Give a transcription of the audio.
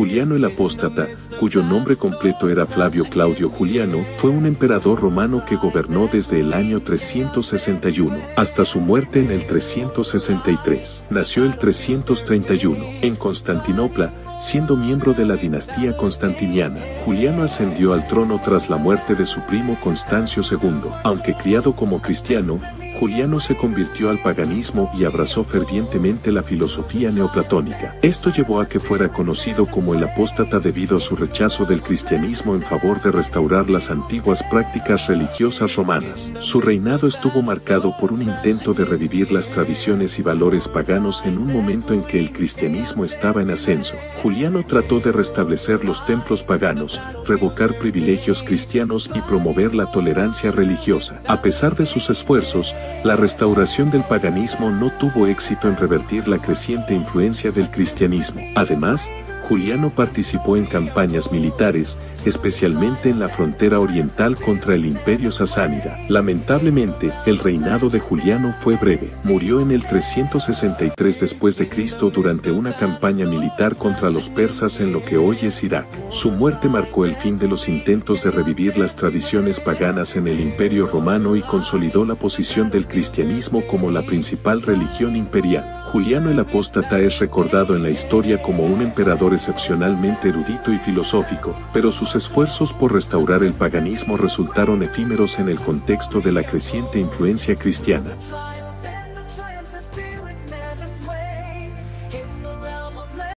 Juliano el Apóstata, cuyo nombre completo era Flavio Claudio Juliano, fue un emperador romano que gobernó desde el año 361 hasta su muerte en el 363. Nació el 331 en Constantinopla, siendo miembro de la dinastía constantiniana. Juliano ascendió al trono tras la muerte de su primo Constancio II. Aunque criado como cristiano, Juliano se convirtió al paganismo y abrazó fervientemente la filosofía neoplatónica. Esto llevó a que fuera conocido como el apóstata debido a su rechazo del cristianismo en favor de restaurar las antiguas prácticas religiosas romanas. Su reinado estuvo marcado por un intento de revivir las tradiciones y valores paganos en un momento en que el cristianismo estaba en ascenso. Juliano trató de restablecer los templos paganos, revocar privilegios cristianos y promover la tolerancia religiosa. A pesar de sus esfuerzos, la restauración del paganismo no tuvo éxito en revertir la creciente influencia del cristianismo. Además, Juliano participó en campañas militares, especialmente en la frontera oriental contra el Imperio Sasánida. Lamentablemente, el reinado de Juliano fue breve. Murió en el 363 después de Cristo durante una campaña militar contra los persas en lo que hoy es Irak. Su muerte marcó el fin de los intentos de revivir las tradiciones paganas en el Imperio Romano y consolidó la posición del cristianismo como la principal religión imperial. Juliano el Apóstata es recordado en la historia como un emperador excepcionalmente erudito y filosófico, pero sus esfuerzos por restaurar el paganismo resultaron efímeros en el contexto de la creciente influencia cristiana.